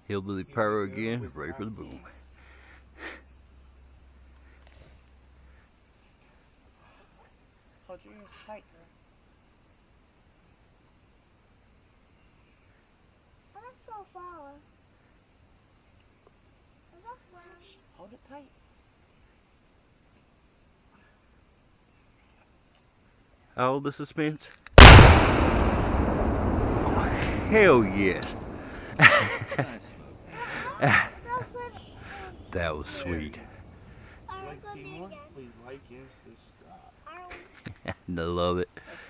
Hillbilly Pyro again, ready for the boom. Hold your ears tight, girl. That's so far. Hold it tight. All the suspense. Oh, hell yes. That was sweet. Are we Like going to do it Seymour? again? Please like and subscribe. I love it.